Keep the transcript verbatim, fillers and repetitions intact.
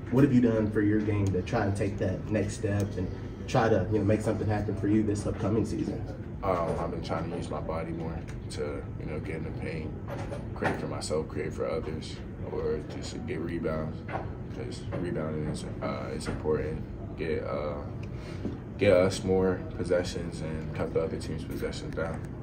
what have you done for your game to try and take that next step and try to, you know, make something happen for you this upcoming season? Um, I've been trying to use my body more to, you know, get in the paint, create for myself, create for others, or just get rebounds. Because rebounding is uh, is important. Get uh, get us more possessions and cut the other team's possessions down.